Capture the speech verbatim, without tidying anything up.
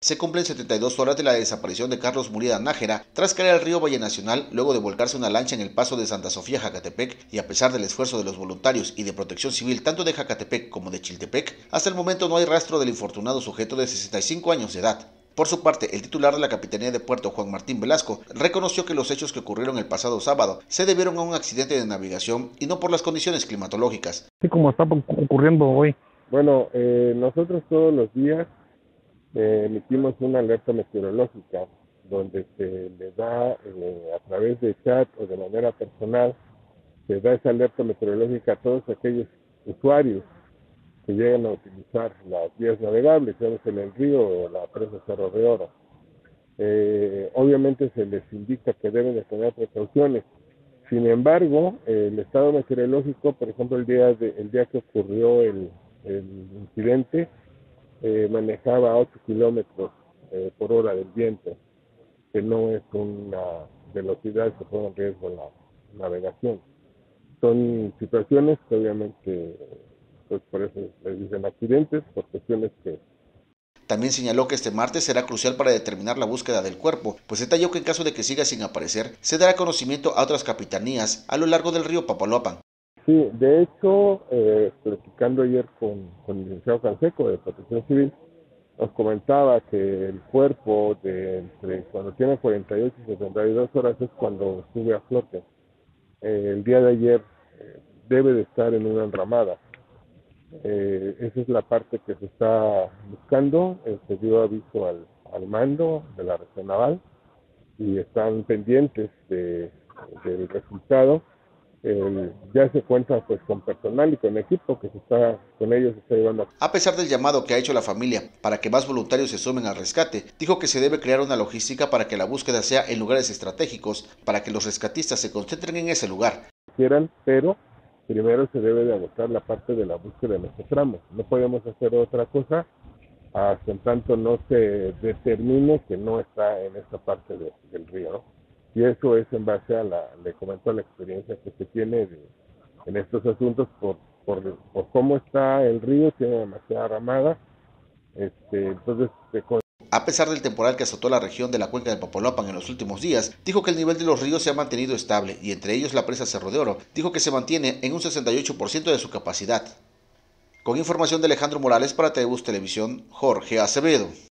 Se cumplen setenta y dos horas de la desaparición de Carlos Murrieta Nájera tras caer al río Valle Nacional luego de volcarse una lancha en el paso de Santa Sofía, Jacatepec, y a pesar del esfuerzo de los voluntarios y de protección civil tanto de Jacatepec como de Chiltepec, hasta el momento no hay rastro del infortunado sujeto de sesenta y cinco años de edad. Por su parte, el titular de la Capitanía de Puerto, Juan Martín Velasco, reconoció que los hechos que ocurrieron el pasado sábado se debieron a un accidente de navegación y no por las condiciones climatológicas. Así como está ocurriendo hoy. Bueno, eh, nosotros todos los días eh, emitimos una alerta meteorológica donde se le da eh, a través de chat o de manera personal, se da esa alerta meteorológica a todos aquellos usuarios que llegan a utilizar las vías navegables, ya sea el río o la presa Cerro de Oro. Eh, obviamente se les indica que deben de tener precauciones. Sin embargo, el estado meteorológico, por ejemplo, el día de, el día que ocurrió el, el incidente, eh, manejaba ocho kilómetros eh, por hora del viento, que no es una velocidad que pone en riesgo la navegación. Son situaciones que obviamente, pues por eso les dicen accidentes, por cuestiones que... También señaló que este martes será crucial para determinar la búsqueda del cuerpo, pues detalló que en caso de que siga sin aparecer, se dará conocimiento a otras capitanías a lo largo del río Papaloapan. Sí, de hecho, eh, platicando ayer con, con el licenciado Canseco de Protección Civil, nos comentaba que el cuerpo de entre cuando tiene cuarenta y ocho y setenta y dos horas es cuando sube a flote. Eh, el día de ayer eh, debe de estar en una enramada. Eh, esa es la parte que se está buscando. Eh, se dio aviso al, al mando de la región naval y están pendientes de, del resultado. Eh, ya se cuenta pues con personal y con equipo que se está con ellos se está llevando. A pesar del llamado que ha hecho la familia para que más voluntarios se sumen al rescate, dijo que se debe crear una logística para que la búsqueda sea en lugares estratégicos para que los rescatistas se concentren en ese lugar. Quieran, pero primero se debe de agotar la parte de la búsqueda en este tramo. No podemos hacer otra cosa hasta en tanto no se determine que no está en esta parte de, del río, ¿no? Y eso es en base a la, le comento, la experiencia que se tiene de, en estos asuntos por, por, por cómo está el río, tiene demasiada ramada, este, entonces se... A pesar del temporal que azotó la región de la cuenca del Papaloapan en los últimos días, dijo que el nivel de los ríos se ha mantenido estable y entre ellos la presa Cerro de Oro dijo que se mantiene en un sesenta y ocho por ciento de su capacidad. Con información de Alejandro Morales para T V U S Televisión, Jorge Acevedo.